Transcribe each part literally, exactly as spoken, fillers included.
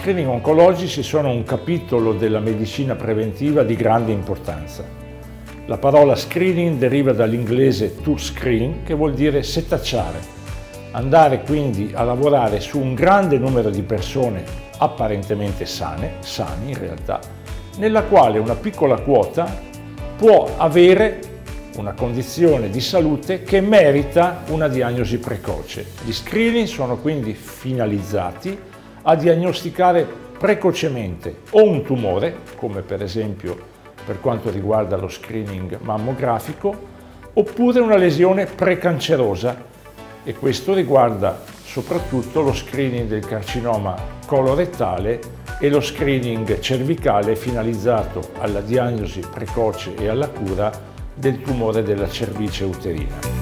Gli screening oncologici sono un capitolo della medicina preventiva di grande importanza. La parola screening deriva dall'inglese to screen, che vuol dire setacciare, andare quindi a lavorare su un grande numero di persone apparentemente sane, sani in realtà, nella quale una piccola quota può avere una condizione di salute che merita una diagnosi precoce. Gli screening sono quindi finalizzati a diagnosticare precocemente o un tumore, come per esempio per quanto riguarda lo screening mammografico, oppure una lesione precancerosa, e questo riguarda soprattutto lo screening del carcinoma colorettale e lo screening cervicale finalizzato alla diagnosi precoce e alla cura del tumore della cervice uterina.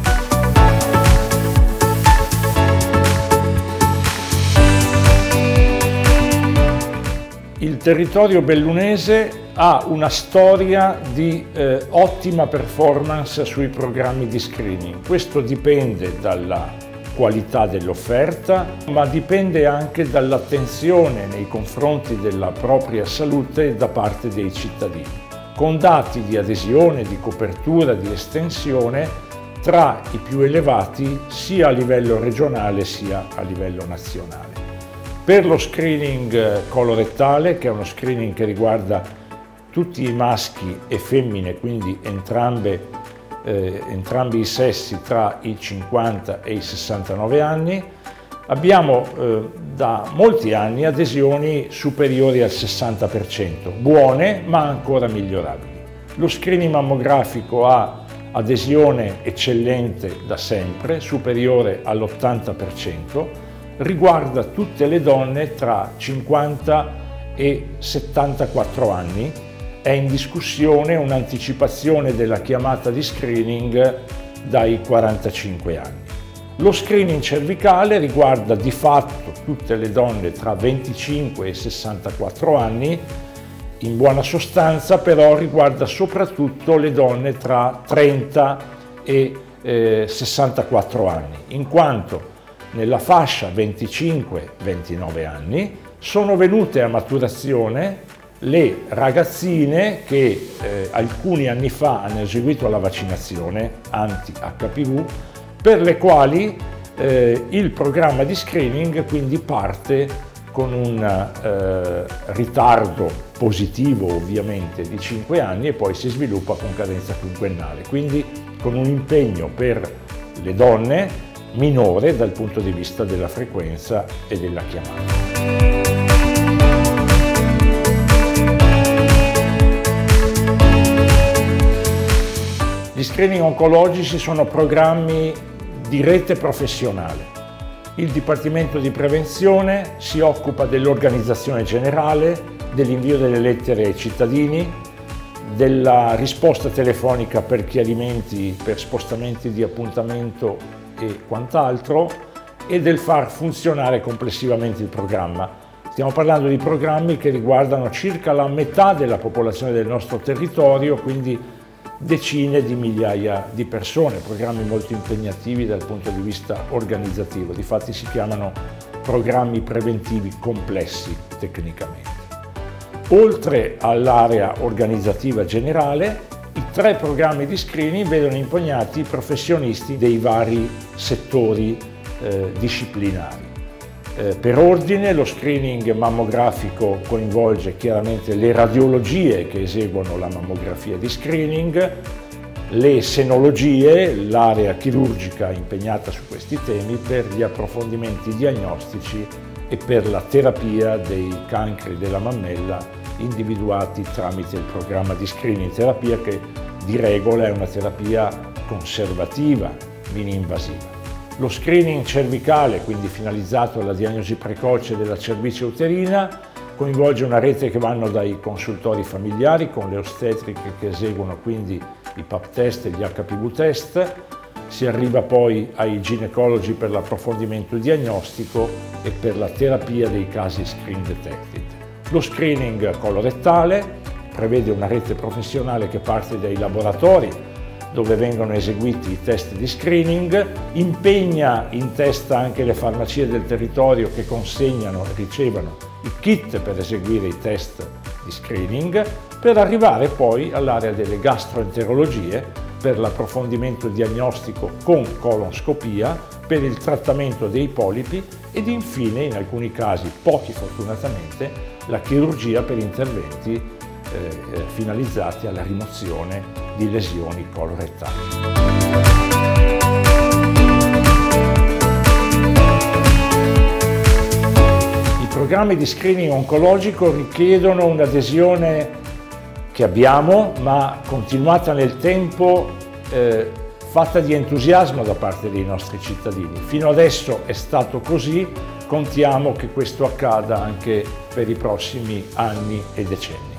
Il territorio bellunese ha una storia di eh, ottima performance sui programmi di screening. Questo dipende dalla qualità dell'offerta, ma dipende anche dall'attenzione nei confronti della propria salute da parte dei cittadini, con dati di adesione, di copertura, di estensione tra i più elevati sia a livello regionale sia a livello nazionale. Per lo screening colorettale, che è uno screening che riguarda tutti i maschi e femmine, quindi entrambe, eh, entrambi i sessi tra i cinquanta e i sessantanove anni, abbiamo eh, da molti anni adesioni superiori al sessanta per cento, buone ma ancora migliorabili. Lo screening mammografico ha adesione eccellente da sempre, superiore all'ottanta per cento, riguarda tutte le donne tra cinquanta e settantaquattro anni, è in discussione un'anticipazione della chiamata di screening dai quarantacinque anni. Lo screening cervicale riguarda di fatto tutte le donne tra venticinque e sessantaquattro anni, in buona sostanza però riguarda soprattutto le donne tra trenta e sessantaquattro anni, in quanto nella fascia venticinque ventinove anni sono venute a maturazione le ragazzine che eh, alcuni anni fa hanno eseguito la vaccinazione anti-acca pi vu, per le quali eh, il programma di screening quindi parte con un eh, ritardo positivo ovviamente di cinque anni e poi si sviluppa con cadenza quinquennale, quindi con un impegno per le donne minore dal punto di vista della frequenza e della chiamata. Gli screening oncologici sono programmi di rete professionale. Il Dipartimento di Prevenzione si occupa dell'organizzazione generale, dell'invio delle lettere ai cittadini, della risposta telefonica per chiarimenti, per spostamenti di appuntamento e quant'altro, e del far funzionare complessivamente il programma. Stiamo parlando di programmi che riguardano circa la metà della popolazione del nostro territorio, quindi decine di migliaia di persone, programmi molto impegnativi dal punto di vista organizzativo, difatti si chiamano programmi preventivi complessi tecnicamente. Oltre all'area organizzativa generale, i tre programmi di screening vedono impegnati i professionisti dei vari settori eh, disciplinari. Eh, per ordine, lo screening mammografico coinvolge chiaramente le radiologie che eseguono la mammografia di screening, le senologie, l'area chirurgica impegnata su questi temi per gli approfondimenti diagnostici e per la terapia dei cancri della mammella individuati tramite il programma di screening, terapia che di regola è una terapia conservativa, mini-invasiva. Lo screening cervicale, quindi finalizzato alla diagnosi precoce della cervice uterina, coinvolge una rete che vanno dai consultori familiari con le ostetriche che eseguono quindi i pap test e gli acca pi vu test, si arriva poi ai ginecologi per l'approfondimento diagnostico e per la terapia dei casi screen detected. Lo screening colorettale prevede una rete professionale che parte dai laboratori dove vengono eseguiti i test di screening, impegna in testa anche le farmacie del territorio che consegnano e ricevono i kit per eseguire i test di screening, per arrivare poi all'area delle gastroenterologie per l'approfondimento diagnostico con colonscopia, per il trattamento dei polipi ed infine, in alcuni casi, pochi fortunatamente, la chirurgia per interventi eh, finalizzati alla rimozione di lesioni colorettali. I programmi di screening oncologico richiedono un'adesione che abbiamo, ma continuata nel tempo, eh, fatta di entusiasmo da parte dei nostri cittadini. Fino adesso è stato così, contiamo che questo accada anche per i prossimi anni e decenni.